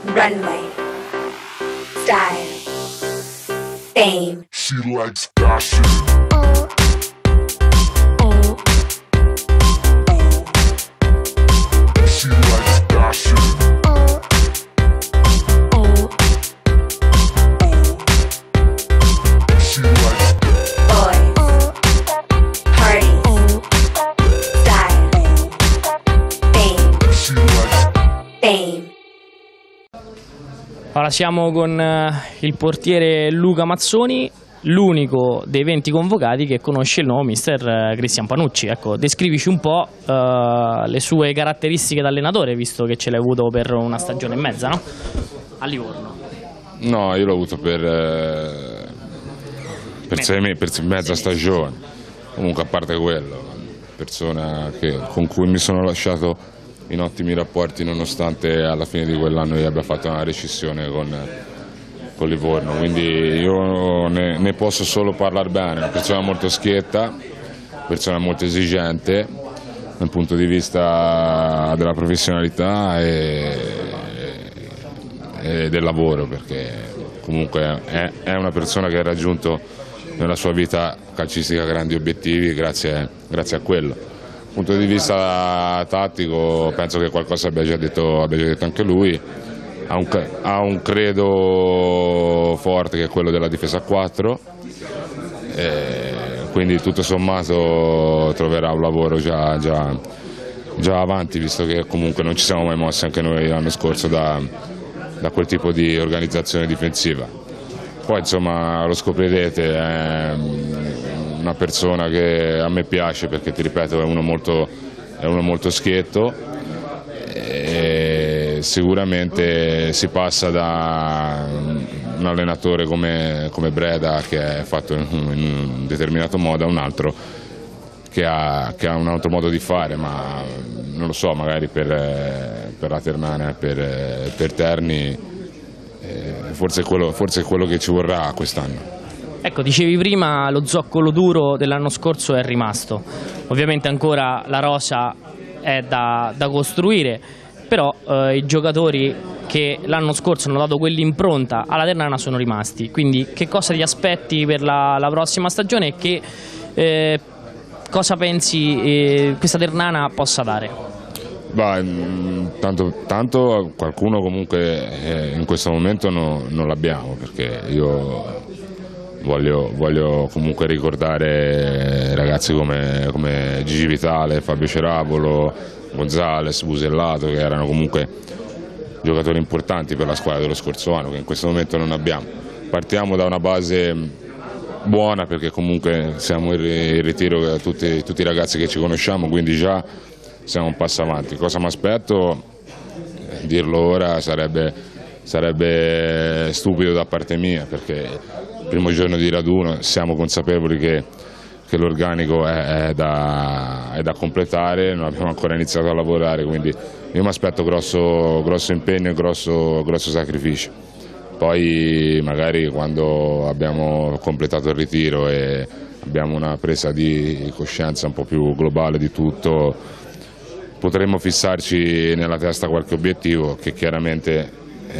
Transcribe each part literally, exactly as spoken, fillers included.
runway, style, fame. She likes gossip. She likes gossip. She likes Boys, parties, style, fame, She likes fame. Ora siamo con eh, il portiere Luca Mazzoni, l'unico dei venti convocati che conosce il nuovo mister eh, Cristian Panucci. Ecco, descrivici un po' eh, le sue caratteristiche da allenatore, visto che ce l'hai avuto per una stagione e mezza, no? A Livorno. No, io l'ho avuto per, eh, per, sei me- per mezza stagione. Comunque, a parte quello, persona che- con cui mi sono lasciato in ottimi rapporti, nonostante alla fine di quell'anno io abbia fatto una rescissione con, con Livorno. Quindi io ne, ne posso solo parlare bene. Una persona molto schietta, una persona molto esigente dal punto di vista della professionalità e, e del lavoro, perché comunque è, è una persona che ha raggiunto nella sua vita calcistica grandi obiettivi grazie, grazie a quello. Dal punto di vista tattico penso che qualcosa abbia già detto, abbia già detto anche lui. Ha un, ha un credo forte che è quello della difesa a quattro, e quindi tutto sommato troverà un lavoro già, già, già avanti, visto che comunque non ci siamo mai mossi anche noi l'anno scorso da, da quel tipo di organizzazione difensiva. Poi insomma lo scoprirete, è una persona che a me piace perché, ti ripeto, è uno molto, è uno molto schietto e sicuramente si passa da un allenatore come, come Breda, che è fatto in un determinato modo, a un altro che ha, che ha un altro modo di fare, ma non lo so, magari per, per la Ternana e per, per Terni forse è, quello, forse è quello che ci vorrà quest'anno. Ecco, dicevi prima lo zoccolo duro dell'anno scorso è rimasto. Ovviamente ancora la rosa è da, da costruire, però eh, i giocatori che l'anno scorso hanno dato quell'impronta alla Ternana sono rimasti. Quindi che cosa ti aspetti per la, la prossima stagione e che eh, cosa pensi eh, questa Ternana possa dare? Bah, tanto, tanto qualcuno comunque eh, in questo momento no, non l'abbiamo, perché io voglio, voglio comunque ricordare ragazzi come, come Gigi Vitale, Fabio Cerabolo, Gonzales, Busellato, che erano comunque giocatori importanti per la squadra dello scorso anno, che in questo momento non abbiamo. Partiamo da una base buona, perché comunque siamo in ritiro tutti, tutti i ragazzi che ci conosciamo, quindi già siamo un passo avanti. Cosa mi aspetto? Dirlo ora sarebbe, sarebbe stupido da parte mia, perché il primo giorno di raduno siamo consapevoli che, che l'organico è, è, da, è da completare, non abbiamo ancora iniziato a lavorare, quindi io mi aspetto grosso, grosso impegno e grosso, grosso sacrificio. Poi magari quando abbiamo completato il ritiro e abbiamo una presa di coscienza un po' più globale di tutto, potremmo fissarci nella testa qualche obiettivo, che chiaramente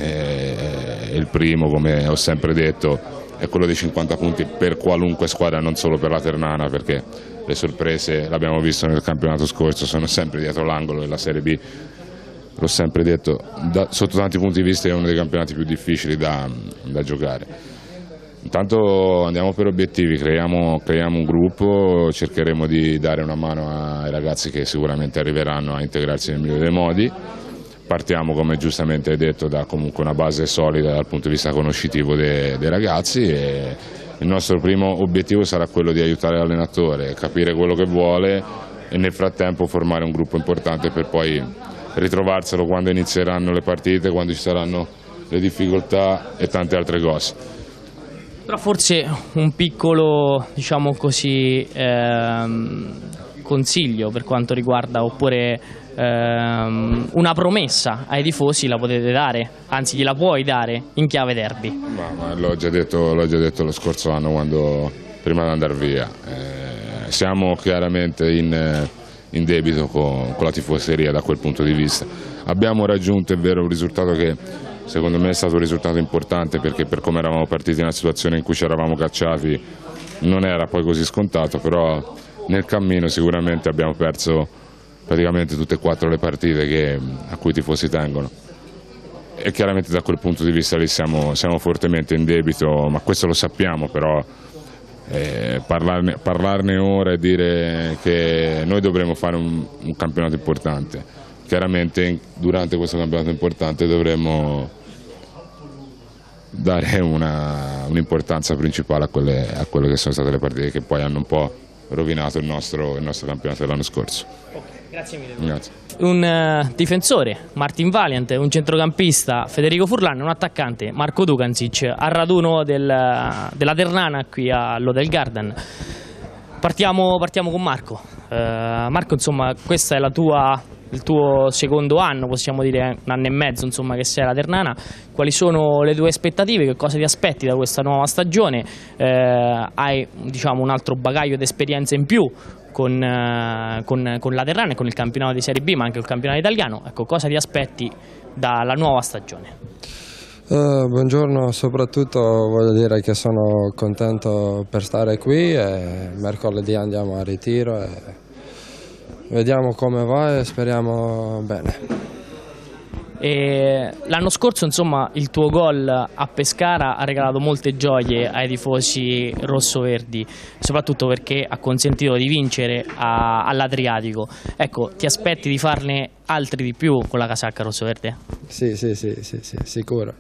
è il primo, come ho sempre detto, è quello dei cinquanta punti per qualunque squadra, non solo per la Ternana, perché le sorprese, l'abbiamo visto nel campionato scorso, sono sempre dietro l'angolo, e la Serie B, l'ho sempre detto, da, sotto tanti punti di vista è uno dei campionati più difficili da, da giocare. Intanto andiamo per obiettivi, creiamo, creiamo un gruppo, cercheremo di dare una mano ai ragazzi che sicuramente arriveranno a integrarsi nel migliore dei modi. Partiamo, come giustamente hai detto, da comunque una base solida dal punto di vista conoscitivo dei, dei ragazzi, e il nostro primo obiettivo sarà quello di aiutare l'allenatore, capire quello che vuole e nel frattempo formare un gruppo importante per poi ritrovarselo quando inizieranno le partite, quando ci saranno le difficoltà e tante altre cose. Però forse un piccolo, diciamo così, ehm, consiglio per quanto riguarda, oppure ehm, una promessa ai tifosi la potete dare, anzi gliela puoi dare in chiave derby. Ma, ma l'ho già detto, l'ho già detto lo scorso anno, quando, prima di andare via. Eh, siamo chiaramente in, in debito con, con la tifoseria da quel punto di vista. Abbiamo raggiunto, è vero, un risultato che secondo me è stato un risultato importante, perché per come eravamo partiti in una situazione in cui ci eravamo cacciati non era poi così scontato, però nel cammino sicuramente abbiamo perso praticamente tutte e quattro le partite che, a cui i tifosi tengono, e chiaramente da quel punto di vista lì siamo, siamo fortemente in debito, ma questo lo sappiamo, però eh, parlarne, parlarne ora e dire che noi dovremo fare un, un campionato importante, chiaramente durante questo campionato importante dovremo dare un'importanza principale a quelle, a quelle che sono state le partite che poi hanno un po' rovinato il nostro, il nostro campionato dell'anno scorso. Okay, grazie mille. Grazie. Un uh, difensore, Martin Valiant, un centrocampista, Federico Furlan, un attaccante, Marco Dukancic, al raduno del, della Ternana qui all'Hotel Garden. Partiamo, partiamo con Marco. Uh, Marco, insomma, questa è la tua, il tuo secondo anno, possiamo dire un anno e mezzo, insomma, che sei alla Ternana. Quali sono le tue aspettative? Che cosa ti aspetti da questa nuova stagione? Uh, hai, diciamo, un altro bagaglio di esperienza in più con, uh, con, con la Ternana e con il campionato di Serie B, ma anche il campionato italiano. Ecco, cosa ti aspetti dalla nuova stagione? Uh, buongiorno, soprattutto voglio dire che sono contento per stare qui e mercoledì andiamo a ritiro e vediamo come va e speriamo bene. L'anno scorso, insomma, il tuo gol a Pescara ha regalato molte gioie ai tifosi rossoverdi, soprattutto perché ha consentito di vincere all'Adriatico. Ecco, ti aspetti di farne altri di più con la casacca rossoverde? Sì, sì, sì, sì, sì, sicuro.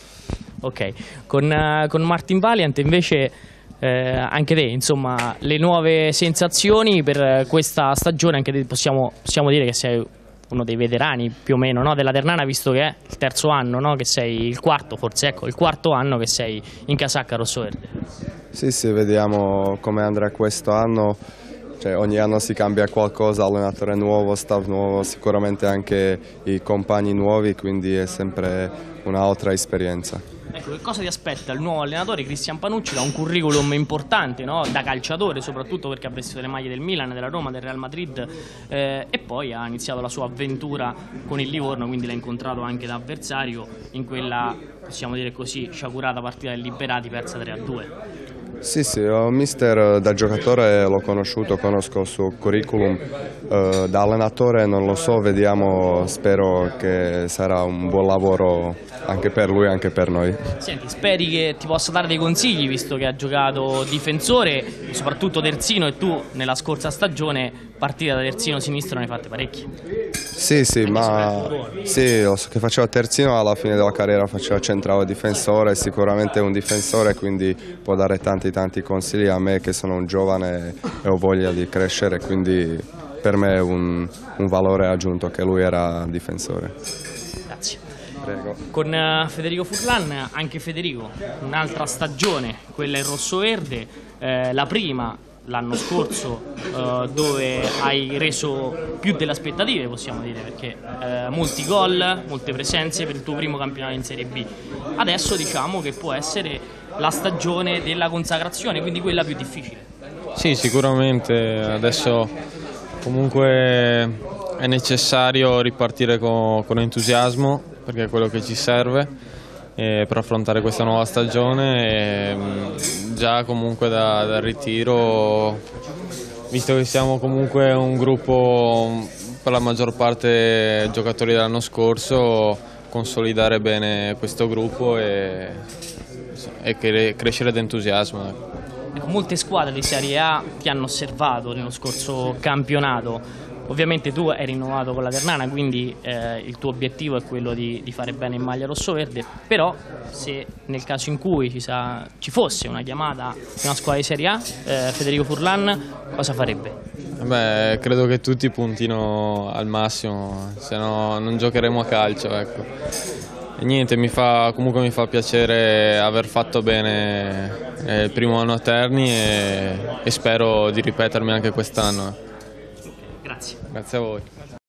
Ok, con, uh, con Martin Valiant invece eh, anche te, insomma, le nuove sensazioni per questa stagione, anche te possiamo, possiamo dire che sei uno dei veterani più o meno, no, della Ternana, visto che è il terzo anno, no, che sei il quarto, forse ecco, il quarto anno che sei in casacca rossoverde. Sì, sì, vediamo come andrà questo anno. Cioè, ogni anno si cambia qualcosa, allenatore nuovo, staff nuovo, sicuramente anche i compagni nuovi, quindi è sempre un'altra esperienza. Ecco, che cosa ti aspetta il nuovo allenatore Cristian Panucci? Da un curriculum importante, no? Da calciatore, soprattutto perché ha vestito le maglie del Milan, della Roma, del Real Madrid, eh, e poi ha iniziato la sua avventura con il Livorno, quindi l'ha incontrato anche da avversario in quella, possiamo dire così, sciagurata partita del Liberati persa tre a due. Sì, sì, il mister da giocatore l'ho conosciuto, conosco il suo curriculum, eh, da allenatore non lo so, vediamo, spero che sarà un buon lavoro anche per lui e anche per noi. Senti, speri che ti possa dare dei consigli, visto che ha giocato difensore, soprattutto terzino, e tu nella scorsa stagione partita da terzino sinistro ne hai fatte parecchie. Sì, sì, ma sì, lo so che faceva terzino, alla fine della carriera faceva centrale difensore, sicuramente è un difensore, quindi può dare tanti tanti consigli a me che sono un giovane e ho voglia di crescere, quindi per me è un, un valore aggiunto che lui era difensore. Grazie. Prego. Con uh, Federico Furlan, anche Federico, un'altra stagione, quella in rossoverde, eh, la prima l'anno scorso, uh, dove hai reso più delle aspettative, possiamo dire, perché uh, molti gol, molte presenze per il tuo primo campionato in Serie B. Adesso diciamo che può essere la stagione della consacrazione, quindi quella più difficile. Sì, sicuramente adesso comunque è necessario ripartire con, con entusiasmo, perché è quello che ci serve eh, per affrontare questa nuova stagione. E, mh, già comunque da, dal ritiro, visto che siamo comunque un gruppo per la maggior parte giocatori dell'anno scorso, consolidare bene questo gruppo e, e crescere d'entusiasmo. Ecco, molte squadre di Serie A ti hanno osservato nello scorso campionato. Ovviamente tu hai rinnovato con la Ternana, quindi eh, il tuo obiettivo è quello di, di fare bene in maglia rossoverde, però se nel caso in cui ci, sa, ci fosse una chiamata di una squadra di Serie A, eh, Federico Furlan cosa farebbe? Beh, credo che tutti puntino al massimo, se no non giocheremo a calcio, ecco. E niente, mi fa, comunque mi fa piacere aver fatto bene eh, il primo anno a Terni e, e spero di ripetermi anche quest'anno. Grazie. Grazie a voi.